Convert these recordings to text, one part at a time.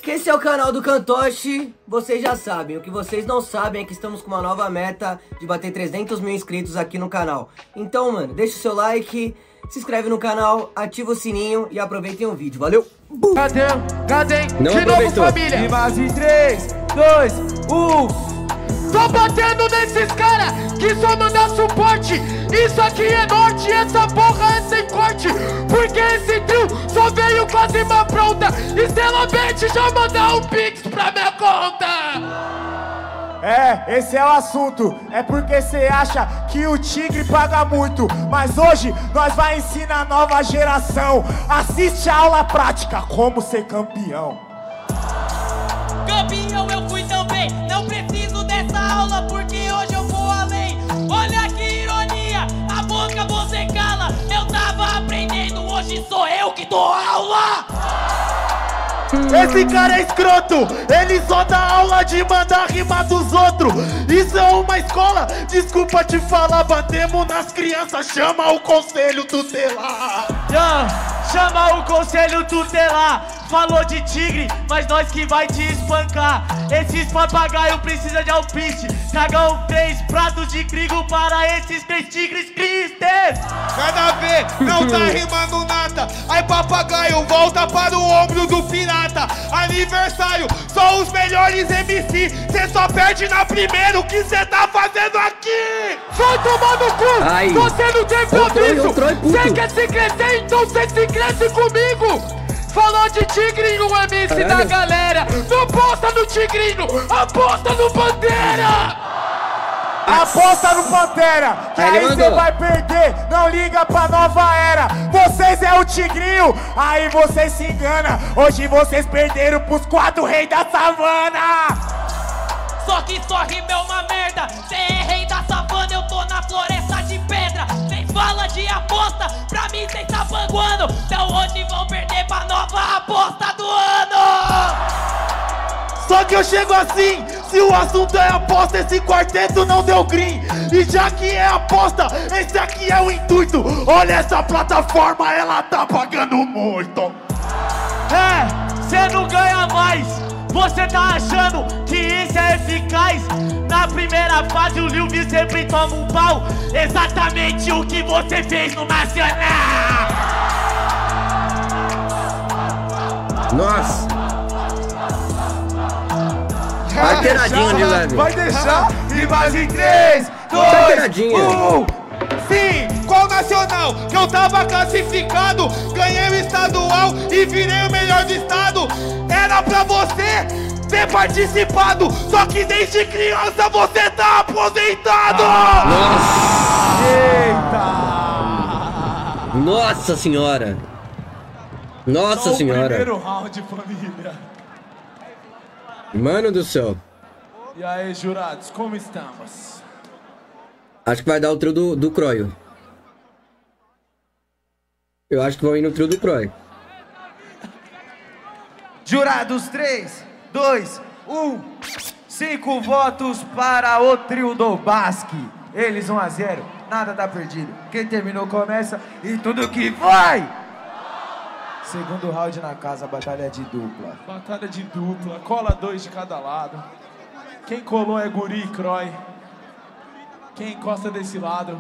que esse é o canal do Cantoshi, vocês já sabem. O que vocês não sabem é que estamos com uma nova meta de bater 300 mil inscritos aqui no canal. Então, mano, deixa o seu like, se inscreve no canal, ativa o sininho e aproveitem o vídeo, valeu? Cadê? Não De aproveitou. novo, família. E mais em 3, 2, 1. Tô batendo nesses caras que só mandam suporte. Isso aqui é norte, essa porra é sem corte. Porque esse trio só veio com a cima pronta. Estrela Bet já mandar um pix pra minha conta. É, esse é o assunto. É porque cê acha que o tigre paga muito, mas hoje nós vai ensinar a nova geração. Assiste a aula prática, como ser campeão. Campeão eu fui também, não preciso dessa aula porque hoje eu vou além. Olha que ironia, a boca você cala. Eu tava aprendendo, hoje sou eu que dou aula. Esse cara é escroto, ele só dá aula de mandar rimar dos outros. Isso é uma escola, desculpa te falar, batemos nas crianças, chama o conselho tutelar. Chama o conselho tutelar. Falou de tigre, mas nós que vai te espancar. Esses papagaio precisa de alpiste. Cagam 3 pratos de trigo para esses 3 tigres tristes. Cada vez não tá rimando nada. Aí papagaio volta para o ombro do pirata. Aniversário, só os melhores MC. Cê só perde na primeira, o que cê tá fazendo aqui? Vai tomar no cu! Ai. Você não tem Ô, Troy, puto. Você quer se crescer, então você se cresce comigo! Falou de tigrinho, MC da Caralho. galera! Não aposta no tigrinho, aposta no Bandeira! Aposta no Pantera, que Aí ele aí cê mandou. vai perder, não liga pra nova era. Vocês é o tigrinho, aí vocês se enganam. Hoje vocês perderam pros 4 reis da savana. Só que só rima é uma merda. Cê é rei da savana, eu tô na floresta de pedra. Cês fala de aposta, pra mim cês tá panguando. Então hoje vão perder pra nova aposta do ano. Só que eu chego assim, se o assunto é aposta, esse quarteto não deu green. E já que é aposta, esse aqui é o intuito. Olha essa plataforma, ela tá pagando muito. É, cê não ganha mais. Você tá achando que isso é eficaz? Na primeira fase o Lil V sempre toma um pau. Exatamente o que você fez no Nacional. Nossa. Carteiradinho de leve. Vai deixar? E mais em 3, 2, Carteiradinha. 1. Sim, qual nacional? Que eu tava classificado, ganhei o estadual e virei o melhor do estado. Era pra você ter participado, só que desde criança você tá aposentado. Nossa senhora. Nossa senhora. Primeiro round, família. Mano do céu. E aí, jurados, como estamos? Acho que vai dar o trio do Croio. Eu acho que vão ir no trio do Croio. Jurados, 3, 2, 1. 5 votos para o trio do Basque. Eles 1 a 0. Nada tá perdido. Quem terminou começa e tudo que vai. Segundo round na casa, batalha de dupla. Batalha de dupla, cola 2 de cada lado. Quem colou é Guri e Croy. Quem encosta desse lado?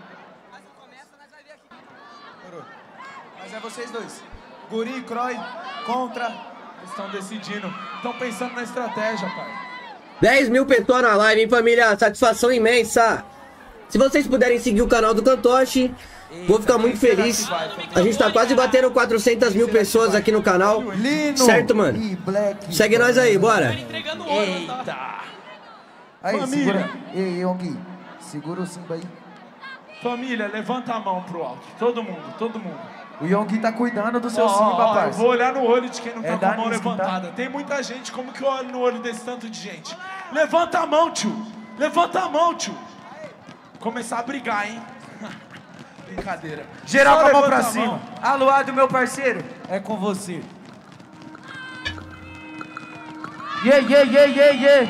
Mas é vocês dois. Guri e Croy contra. Estão decidindo. Estão pensando na estratégia, pai. 10 mil pessoas na live, hein, família? Satisfação imensa. Se vocês puderem seguir o canal do Cantoshi, vou ficar muito feliz. A gente tá quase batendo 400 mil pessoas aqui no canal. Lino Certo, mano? e Black. Segue nós aí, bora. Entregando ouro, tá? Eita! Aí, Família. segura. Ei, Yongui. Segura o Simba aí. Família, levanta a mão pro alto. Todo mundo, todo mundo. O Yongui tá cuidando do seu Ó, Simba, ó, eu parça. vou olhar no olho de quem não É tá com a mão Danisco, levantada. Tem muita gente, como que eu olho no olho desse tanto de gente? Levanta a mão, tio. Levanta a mão, tio. Começar a brigar, hein? Brincadeira. Geral Só com a mão levanta pra cima. Aluado, meu parceiro, é com você. Yeah, yeah, yeah, yeah, yeah.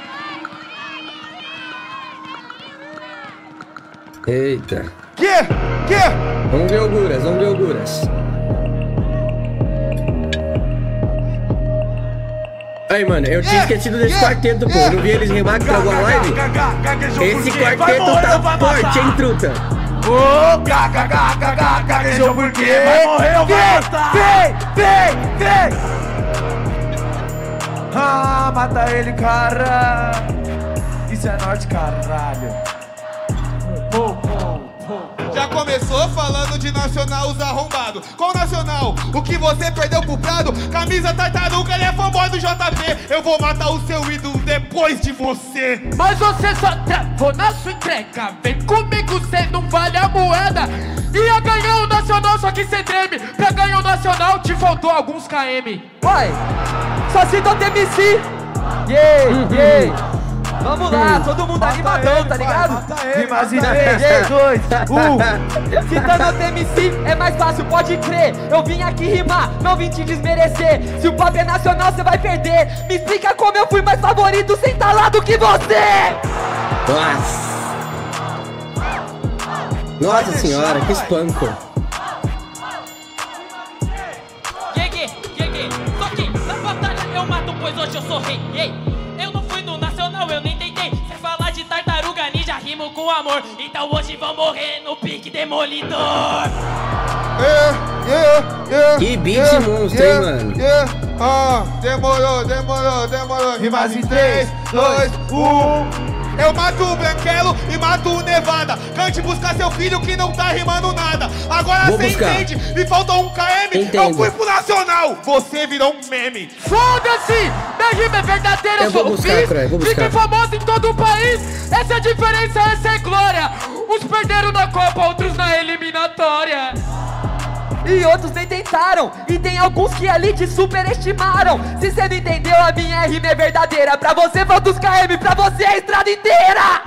Eita. Que? Vamos ver auguras, vamos ver auguras. Aí, mano, eu tinha esquecido desse quarteto, pô. Eu não vi eles rimar que travou a live. Esse quarteto tá forte, hein, truta? Ô, gaguejou por quê? Vai morrer ou vai matar? Vem! Ah, mata ele, cara. Isso é norte, caralho. Já começou falando de nacional, os arrombados. Qual nacional? O que você perdeu pro Prado? Camisa tartaruga, ele é fanboy do JP. Eu vou matar o seu ídolo depois de você. Mas você só travou na sua entrega. Vem comigo, cê não vale a moeda. Ia ganhar o nacional, só que cê treme. Pra ganhar o nacional, te faltou alguns KM. Vai! Só citou TMC! Yeah! Vamos lá, todo mundo animadão, tá ligado? Rimas em 3, 2, 1. Citando TMC é mais fácil, pode crer. Eu vim aqui rimar, não vim te desmerecer. Se o papo é nacional, cê vai perder. Me explica como eu fui mais favorito sem tá lá do que você! Nossa senhora, que espanco. Só que na batalha eu mato, pois hoje eu sou rei. Eu não fui no nacional, eu nem tentei. Cê falar de tartaruga ninja, rimo com amor. Então hoje vão morrer no pique demolidor. Que beat monstro, hein, mano? Demorou. Rimas em 3, 2, 1. Eu mato o Branquelo e mato o Nevada. Cante buscar seu filho que não tá rimando nada. Agora Vou cê buscar. entende, me faltou um KM. Entendo. Eu fui pro Nacional, você virou um meme. Foda-se! Minha rima é verdadeira, Eu vou sou buscar, fiz. Croy, vou buscar. Fiquei famoso em todo o país. Essa é a diferença, essa é glória. Uns perderam na Copa, outros na eliminatória. E outros nem tentaram. E tem alguns que ali te superestimaram. Se cê não entendeu, a minha rima é verdadeira. Pra você falta os KM, pra você é a estrada inteira.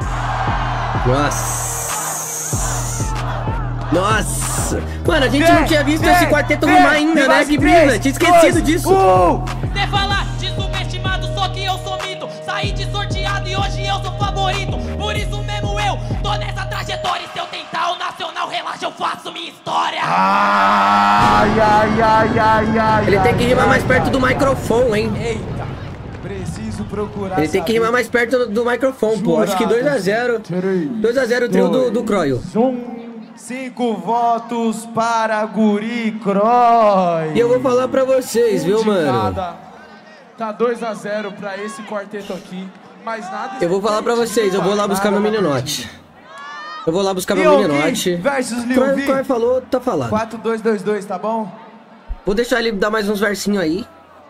Nossa! Mano, a gente não tinha visto esse quarteto rimar ainda, né? Que brisa! Tinha esquecido disso! Cê fala de subestimado, só que eu sou mito. Saí de sorteado e hoje eu sou favorito. Por isso mesmo eu tô nessa trajetória. E se eu tentar o nacional, relaxa, eu faço minha história. Ele tem que rimar mais perto do microfone, hein? Eita, preciso procurar. Ele tem que rimar mais perto do microfone, pô. Acho que 2-0. 2-0 o trio do Croio. 5 votos para Guri Croy. E eu vou falar pra vocês, viu, mano? Tá 2-0 pra esse quarteto aqui. Mais nada. Eu vou falar pra vocês, eu vou lá buscar meu mininote. Eu vou lá buscar meu mininote. Versus Lil V. Croy falou, tá falado. 4-2-2-2, tá bom? Vou deixar ele dar mais uns versinhos aí.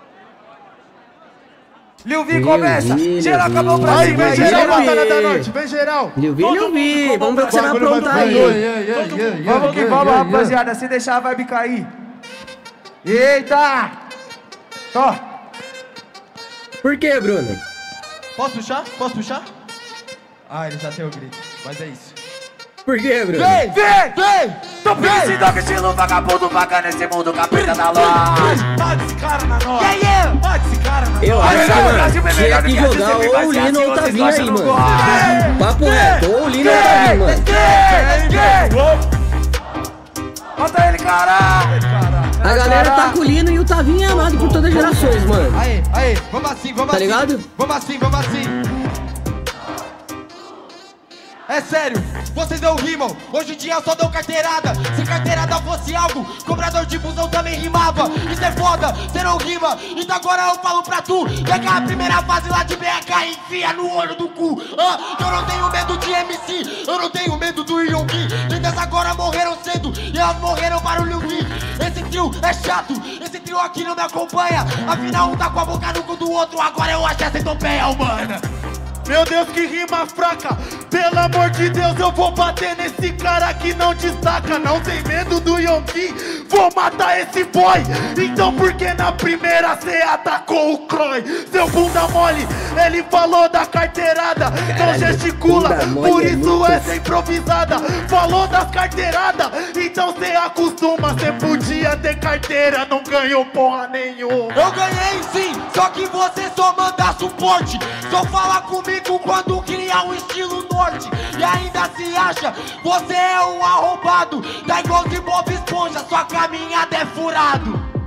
Lil V começa. Geral acabou pra Aí, cima. vem geral, batalha da noite. Vem geral. Lil V. Vamos ver o que você vai aprontar aí. Vamos que vamos, rapaziada. Se deixar a vibe cair. Eita! Ó. Por que, Bruno? Posso puxar? Ah, ele já tem o grito. Mas é isso. Por que, Bruno? Vem! Tô precisando estilo vagabundo bacana nesse mundo capeta da loja. Bate esse cara na nossa. Yeah! Bate esse cara na Eu acho que, mano, tinha que jogar ou o Lino ou o Tavinho aí, mano. Papo reto, ou o Lino ou o Tavinho, mano. Mata ele, caralho! A galera tá com o Lino e o Tavinho é amado por todas as gerações, mano. Aí, vamos assim. Tá ligado? Vamos assim. É sério, vocês não rimam. Hoje em dia eu só dou carteirada. Se carteirada fosse algo, cobrador de busão também rimava. Isso é foda, cê não rima. Então agora eu falo pra tu. Pega a primeira fase lá de BH e enfia no olho do cu. Eu não tenho medo de MC, eu não tenho medo do Yongi. Lendas agora morreram cedo e elas morreram para o Lil V. Esse trio é chato, esse trio aqui não me acompanha. Afinal um tá com a boca no cu do outro, agora eu acho essa centopeia humana. Meu Deus, que rima fraca. Pelo amor de Deus, eu vou bater nesse cara que não destaca. Não tem medo do Yonki, vou matar esse boy. Então por que na primeira cê atacou o Croy? Seu bunda mole, ele falou da carteirada. Não gesticula, por isso essa é improvisada. Falou das carteiradas, então cê acostuma. Cê podia ter carteira, não ganhou porra nenhuma. Eu ganhei sim, só que você só manda suporte. Só fala comigo quando criar um estilo norte. E ainda se acha, você é um arrombado. Tá igual de Bob Esponja, sua caminhada é furado.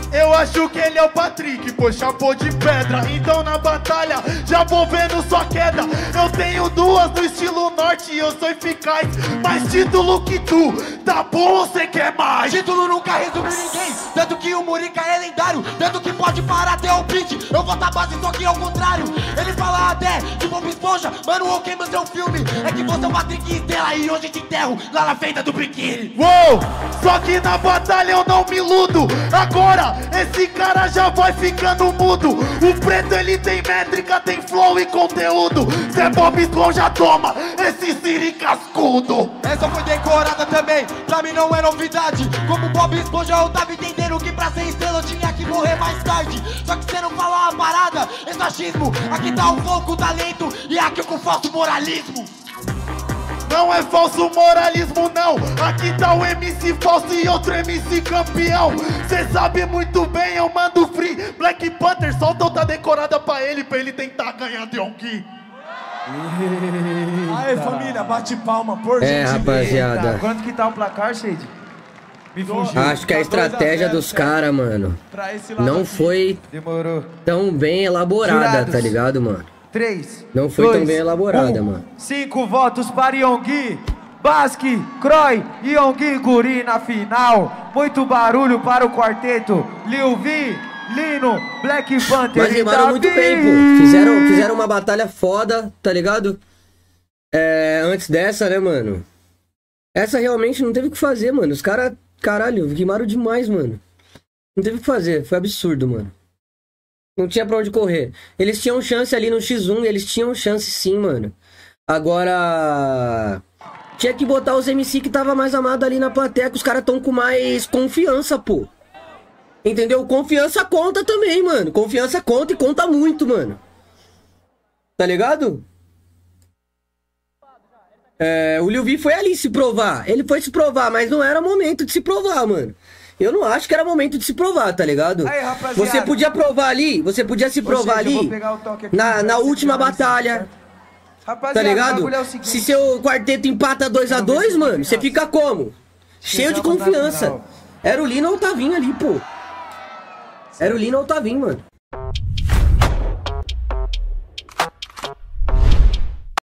Eu acho que ele é o Patrick, pois chapou de pedra. Então na batalha já vou vendo sua queda. Eu tenho duas no estilo norte e eu sou eficaz. Mais título que tu, tá bom ou cê quer mais? Título nunca resume ninguém, tanto que o Murica é lendário. Tanto que pode parar até o beat, eu vou tá base só que ao contrário. Ele fala até de Bob Esponja, mano, o que manda é um filme. É que você é o Patrick Estela e hoje te enterro lá na feita do biquíni. Uou, só que na batalha eu não me iludo. Agora esse cara já vai ficando mudo. O preto ele tem métrica, tem flow e conteúdo. Cê Bob Esponja toma esse siri cascudo. Essa foi decorada também, pra mim não é novidade. Como Bob Esponja eu tava entendendo que pra ser estrela eu tinha que morrer mais tarde. Só que cê não fala uma parada, é machismo. Aqui tá o foco, o talento e aqui com falso moralismo. Não é falso moralismo não, aqui tá o MC falso e outro MC campeão. Cê sabe muito bem, eu mando free. Black Panther, solta outra decorada pra ele tentar ganhar de Yonggi. Aê, família, bate palma, por gentileza. Rapaziada. Quanto que tá o placar, Shade? Me fugiu. Acho que a estratégia dos caras, mano, não foi Demorou. tão bem elaborada, Jurados. tá ligado, mano? 3. Não foi tão bem elaborada, mano. 5 votos para Yonggi, Basque, Croy, Yonggi, Guri na final. Muito barulho para o quarteto. Lil V, Lino, Black Panther. Mas e rimaram Davi. muito bem, pô. Fizeram uma batalha foda, tá ligado? Antes dessa, né, mano? Essa realmente não teve o que fazer, mano. Os caras, caralho, rimaram demais, mano. Não teve o que fazer, foi absurdo, mano. Não tinha pra onde correr. Eles tinham chance ali no X1, eles tinham chance sim, mano. Agora... tinha que botar os MC que tava mais amado ali na plateia, que os caras tão com mais confiança, pô. Entendeu? Confiança conta também, mano. Confiança conta e conta muito, mano. Tá ligado? O Lil V foi ali se provar. Ele foi se provar, mas não era momento de se provar, mano. Eu não acho que era momento de se provar, tá ligado? Aí, rapaziada. Você podia provar ali, você podia se provar Gente, eu vou ali pegar o toque aqui, na vai última ser batalha. certo? Rapaziada, Tá o ligado? bagulho é o seguinte. Se seu quarteto empata 2-2, mano, você fica como? Cheio de Chegamos na confiança. final. Era o Lino ou o Tavinho ali, pô. Era o Lino ou o Tavinho, mano.